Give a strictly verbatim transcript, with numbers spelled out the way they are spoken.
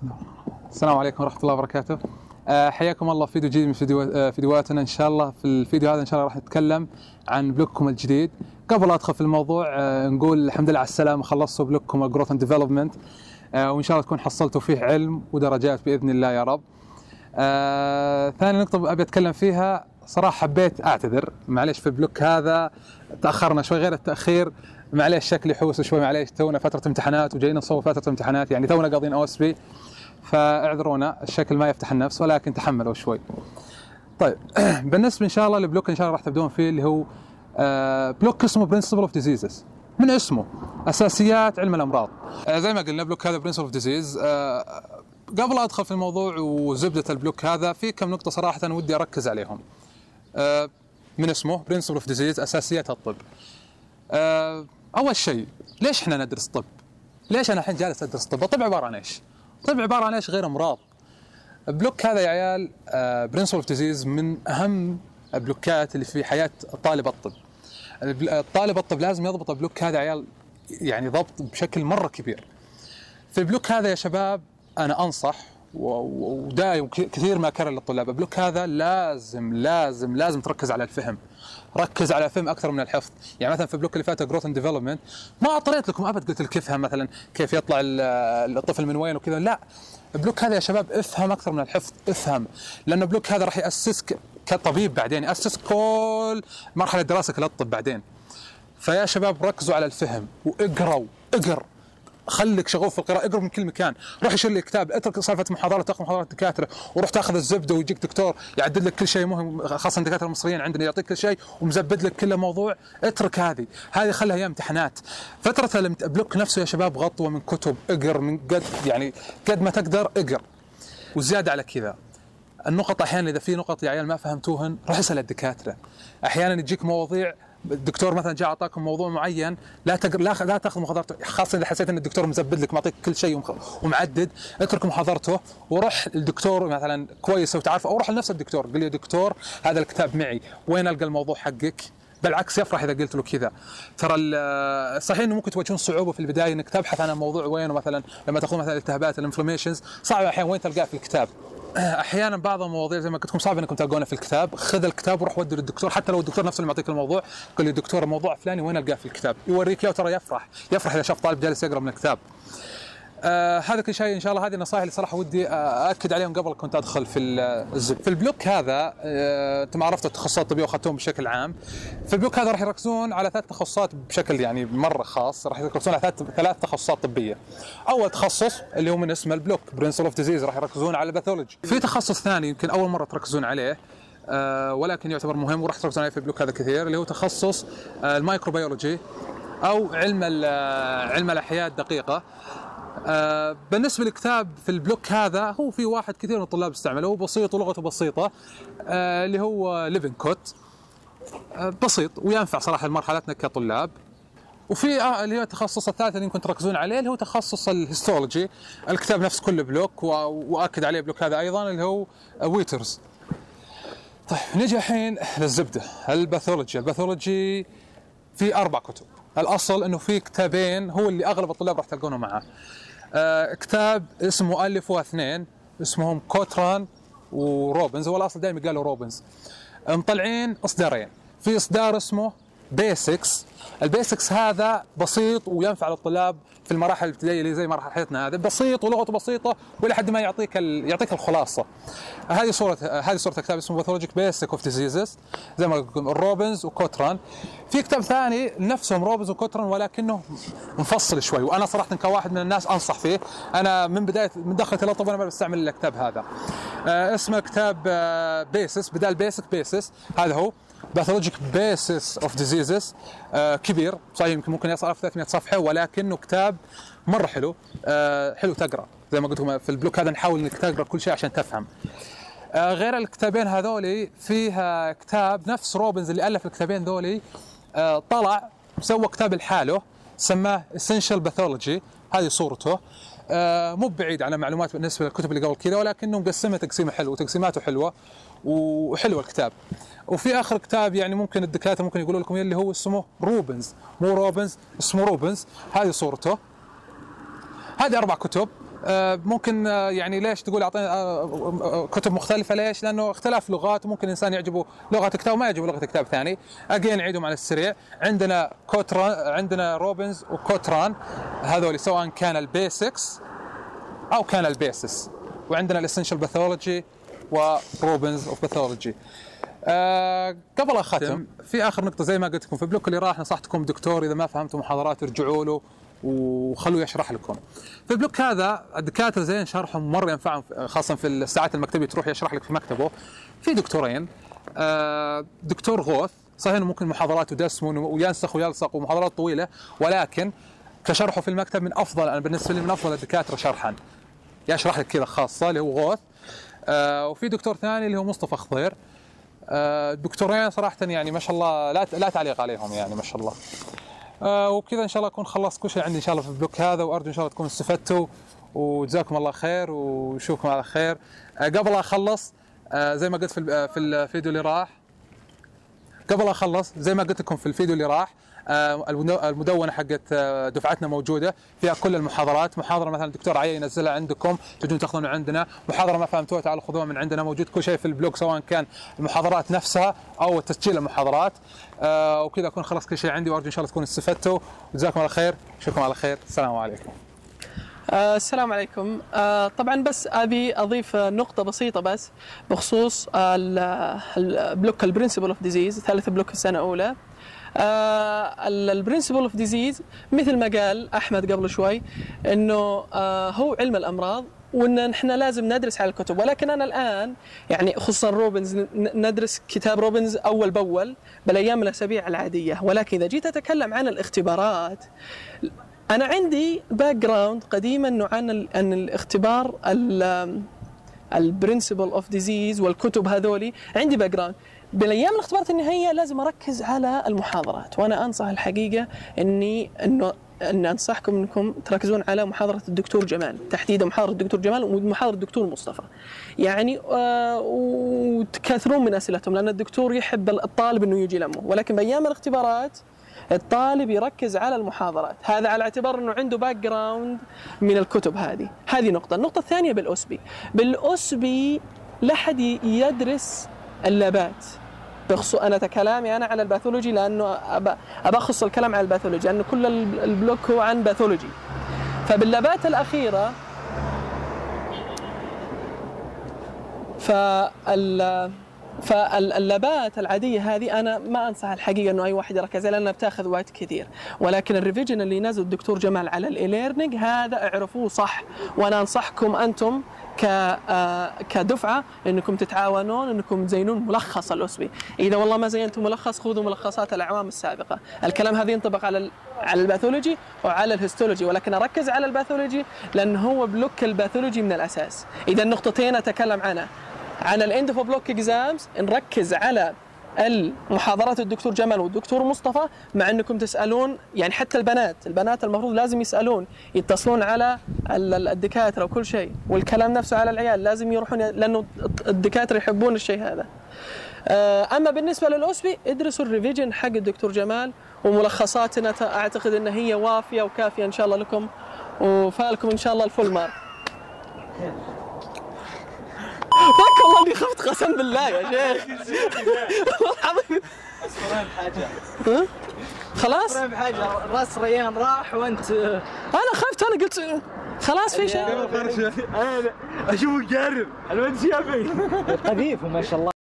السلام عليكم ورحمة الله وبركاته. آه، حياكم الله في فيديو جديد من فيديو آه، فيديوهاتنا. إن شاء الله في الفيديو هذا إن شاء الله راح نتكلم عن بلوككم الجديد. قبل لا أدخل في الموضوع آه، نقول الحمد لله على السلامة، خلصتوا بلوككم الجروث اند ديفلوبمنت، وإن شاء الله تكون حصلتوا فيه علم ودرجات بإذن الله يا رب. آه، ثاني نقطة أبي أتكلم فيها، صراحة حبيت أعتذر معليش في البلوك هذا تأخرنا شوي، غير التأخير معليش شكلي حوس شوي، معليش تونا فترة امتحانات وجايين نصور فترة امتحانات، يعني تونا قاضين أو اس بي، فاعذرونا الشكل ما يفتح النفس، ولكن تحملوا شوي. طيب بالنسبة إن شاء الله للبلوك إن شاء الله راح تبدون فيه اللي هو آه بلوك اسمه Principle of Diseases، من اسمه أساسيات علم الأمراض. آه زي ما قلنا بلوك هذا Principle of Disease. آه قبل أدخل في الموضوع وزبدة البلوك هذا، في كم نقطة صراحة ودي أركز عليهم. آه من اسمه Principle of Disease، أساسيات الطب. آه أول شيء، ليش إحنا ندرس طب؟ ليش أنا الحين جالس أدرس طب؟ الطب عبارة عن إيش؟ الطب عبارة عن إيش غير أمراض؟ بلوك هذا يا عيال آه Principle of Disease من أهم البلوكات اللي في حياة طالب الطب. الطالب الطب لازم يضبط البلوك هذا يا عيال، يعني ضبط بشكل مرة كبير. في البلوك هذا يا شباب أنا أنصح ودائم كثير ما أكرر للطلاب، البلوك هذا لازم لازم لازم تركز على الفهم، ركز على الفهم أكثر من الحفظ. يعني مثلا في البلوك اللي فات جروث اند ديفلوبمنت ما أعطيت لكم أبد قلت لك افهم مثلا كيف يطلع الطفل من وين وكذا، لا، البلوك هذا يا شباب افهم أكثر من الحفظ، افهم، لأن البلوك هذا راح يأسسك كطبيب بعدين، يأسس كل مرحلة دراسك للطب بعدين. فيا شباب ركزوا على الفهم واقروا، اقر، خليك شغوف في القراءة، اقرا من كل مكان، روح اشتري لي كتاب، اترك سالفة محاضرات، تاخذ محاضرات دكاترة وروح تاخذ الزبدة ويجيك دكتور يعدل لك كل شيء مهم، خاصة الدكاترة المصريين عندنا يعطيك كل شيء ومزبد لك كل موضوع، اترك هذه، هذه خلها هي امتحانات. فترة البلوك نفسه يا شباب غطوة من كتب، اقر من قد يعني قد ما تقدر اقر. وزيادة على كذا النقط، احيانا اذا في نقط يا عيال ما فهمتوهن روح اسال الدكاترة. احيانا يجيك مواضيع الدكتور مثلا جاء اعطاكم موضوع معين، لا تقر لا, لا تاخذ محاضرته، خاصه اذا حسيت ان الدكتور مزبد لك معطيك كل شيء ومعدد، اترك محاضرته وروح الدكتور مثلا كويس وتعرفه، او روح لنفس الدكتور قل له دكتور هذا الكتاب معي، وين القى الموضوع حقك؟ بالعكس يفرح اذا قلت له كذا. ترى صحيح انه ممكن تواجهون صعوبه في البدايه انك تبحث عن الموضوع وينه، مثلا لما تاخذ مثلا الالتهابات الانفلاميشنز صعب احيانا وين تلقاه في الكتاب. احيانا بعض المواضيع زي ما قلت لكم صعب انكم تلقونه في الكتاب، خذ الكتاب وروح ودي للدكتور، حتى لو الدكتور نفسه اللي معطيك الموضوع قل لي دكتور الموضوع فلاني وين القاه في الكتاب، يوريك اياه، ترى يفرح يفرح اذا شاف طالب جالس يقرا من الكتاب. آه هذا كل شيء ان شاء الله، هذه النصائح اللي صراحه ودي ااكد عليهم قبل كنت ادخل في الزب. في البلوك هذا آه انتم عرفتوا التخصصات الطبيه واخذتوهم بشكل عام. في البلوك هذا راح يركزون على ثلاث تخصصات بشكل يعني مره خاص، راح يركزون على ثلاث ثلاث تخصصات طبيه. اول تخصص اللي هو من اسم البلوك برنسبل اوف ديزيز، راح يركزون على الباثولوجي. في تخصص ثاني يمكن اول مره تركزون عليه آه ولكن يعتبر مهم وراح تركزون عليه في البلوك هذا كثير، اللي هو تخصص آه الميكروبيولوجي او علم علم الاحياء الدقيقه. آه بالنسبة للكتاب في البلوك هذا، هو في واحد كثير من الطلاب استعمله، هو بسيط ولغته بسيطة، آه اللي هو ليفنكوت، آه بسيط وينفع صراحة لمرحلتنا كطلاب. وفي آه اللي هو التخصص الثالث اللي يمكن تركزون عليه اللي هو تخصص الهيستولوجي، الكتاب نفس كل بلوك وأكد عليه بلوك هذا أيضا اللي هو ويترز. طيب نجي الحين للزبدة، الباثولوجي. الباثولوجي في أربع كتب، الأصل أنه في كتابين هو اللي أغلب الطلاب راح تلقونه معه. آه كتاب اسمه ألفوا اثنين اسمهم كوتران وروبنز، هو الأصل دائما قالوا روبنز، مطلعين إصدارين، في إصدار اسمه بيسكس. البيسكس هذا بسيط وينفع للطلاب في المراحل الابتدائيه اللي زي مرحلتنا هذا، بسيط ولغته بسيطه والى حد ما يعطيك ال... يعطيك الخلاصه. هذه صوره هذه صوره كتاب اسمه باثولوجيك بيسك اوف ديزيزز زي ما قلت روبنز وكوتران. في كتاب ثاني نفسهم روبنز وكوتران ولكنه مفصل شوي، وانا صراحه كواحد من الناس انصح فيه، انا من بدايه من دخلت الطب انا بستعمل الكتاب هذا. آه اسمه كتاب آه بيسس، بدال بيسك بيسس، هذا هو باثولوجيك بيسس اوف ديزيزز. كبير صحيح يمكن ممكن يصل ثلاثمئة صفحه ولكنه كتاب مره حلو، آه حلو تقرا، زي ما قلت لكم في البلوك هذا نحاول انك تقرا كل شيء عشان تفهم. آه غير الكتابين هذولي فيها كتاب نفس روبنز اللي الف الكتابين ذولي، آه طلع سوى كتاب لحاله سماه Essential Pathology، هذه صورته. آه مو بعيد على معلومات بالنسبه للكتب اللي قبل كذا، ولكنه مقسمه تقسيمه حلوه وتقسيماته حلوه وحلو الكتاب. وفي اخر كتاب يعني ممكن الدكاتره ممكن يقولوا لكم اللي هو اسمه روبنز، مو روبنز اسمه روبنز، هذه صورته. هذه اربع كتب ممكن يعني ليش تقول اعطيني كتب مختلفه؟ ليش؟ لانه اختلاف لغات، وممكن الانسان يعجبه لغه كتاب وما يعجبه لغه كتاب ثاني. اجين نعيدهم على السريع. عندنا كوتران، عندنا روبنز وكوتران، هذول سواء كان البيسكس او كان البيسس. وعندنا الاسنشال باثولوجي وروبنز اوف باثولوجي. أه قبل اختم في اخر نقطه، زي ما قلت لكم في البلوك اللي راح نصحتكم دكتور اذا ما فهمتوا محاضرات ارجعوا له وخلوه يشرح لكم. في البلوك هذا الدكاتره زين شرحهم مره ينفعهم، خاصه في الساعات المكتبيه تروح يشرح لك في مكتبه. في دكتورين، أه دكتور غوث صحيح انه ممكن محاضراته دسم وينسخ ويلصق ومحاضرات طويله، ولكن كشرحه في المكتب من افضل، انا بالنسبه لي من افضل الدكاتره شرحا، يشرح لك كذا خاصه اللي هو غوث. أه وفي دكتور ثاني اللي هو مصطفى خضير. الدكتورين صراحة يعني ما شاء الله لا لا تعليق عليهم يعني ما شاء الله. آه وكذا إن شاء الله أكون خلصت كل شيء عندي إن شاء الله في البلوك هذا، وأرجو إن شاء الله تكونوا استفدتوا، وجزاكم الله خير ونشوفكم على خير. آه قبل أخلص آه زي ما قلت في في الفيديو اللي راح قبل أخلص زي ما قلت لكم في الفيديو اللي راح، آه المدونة حقت دفعتنا موجودة فيها كل المحاضرات. محاضرة مثلا الدكتور عيا ينزلها عندكم تجون تاخذونها عندنا، محاضرة ما فهمتوها تعالوا خذوها من عندنا، موجود كل شيء في البلوج سواء كان المحاضرات نفسها أو تسجيل المحاضرات. آه وكذا أكون خلصت كل شيء عندي، وأرجو إن شاء الله تكونوا استفدتوا، وجزاكم الله خير، أشوفكم على خير، السلام عليكم. آه السلام عليكم. آه طبعا بس ابي اضيف نقطه بسيطه بس بخصوص البلوك البرنسبل اوف ديزيز، ثالث بلوك السنه الاولى. البرنسبل اوف ديزيز مثل ما قال احمد قبل شوي انه آه هو علم الامراض، وان احنا لازم ندرس على الكتب، ولكن انا الان يعني خصوصا روبنز ندرس كتاب روبنز اول باول بالايام الاسابيع العاديه، ولكن اذا جيت اتكلم عن الاختبارات أنا عندي باك جراوند قديما إنه عن عن الاختبار البرنسبل أوف ديزيز والكتب هذولي، عندي باك جراوند. بالأيام الاختبارات النهائية لازم أركز على المحاضرات، وأنا أنصح الحقيقة إني إنه أن أنصحكم إنكم تركزون على محاضرة الدكتور جمال، تحديدا محاضرة الدكتور جمال ومحاضرة الدكتور مصطفى. يعني آه وتكثرون من أسئلتهم، لأن الدكتور يحب الطالب إنه يجي لمه، ولكن بأيام الاختبارات الطالب يركز على المحاضرات، هذا على اعتبار انه عنده باك جراوند من الكتب هذه. هذه نقطة. النقطة الثانية بالأسبي. بالأسبي لا حد يدرس اللابات. بخصوص انا كلامي انا على الباثولوجي، لانه ابى اخص الكلام على الباثولوجي، لانه كل البلوك هو عن باثولوجي. فباللابات الأخيرة فال فاللابات العادية هذه أنا ما أنصح الحقيقة إنه أي واحد يركز عليها لأنها بتاخذ وقت كثير، ولكن الريفيجن اللي نزل الدكتور جمال على الإيليرنينج هذا اعرفوه صح، وأنا أنصحكم أنتم كدفعة إنكم تتعاونون إنكم تزينون ملخص الأسبي. إذا والله ما زينتم ملخص خذوا ملخصات الأعوام السابقة. الكلام هذا ينطبق على على الباثولوجي وعلى الهيستولوجي، ولكن أركز على الباثولوجي لأنه هو بلوك الباثولوجي من الأساس. إذا النقطتين أتكلم عنها عن الاند اوف بلوك اكزامز نركز على المحاضرات الدكتور جمال والدكتور مصطفى، مع انكم تسالون يعني حتى البنات البنات المفروض لازم يسالون يتصلون على الدكاتره وكل شيء، والكلام نفسه على العيال لازم يروحون لانه الدكاتره يحبون الشيء هذا. اما بالنسبه للأسبي ادرسوا الريفيجن حق الدكتور جمال وملخصاتنا، اعتقد ان هي وافيه وكافيه ان شاء الله لكم، وفالكم ان شاء الله الفول مارك. فك والله اني خفت قسم بالله يا شيخ. والله العظيم اسمع بحاجه. ها؟ خلاص؟ اسمع بحاجه، راس ريان راح وانت انا خفت، انا قلت خلاص في شيء. انا اشوفه قارب الواد شافي خفيف ما شاء الله.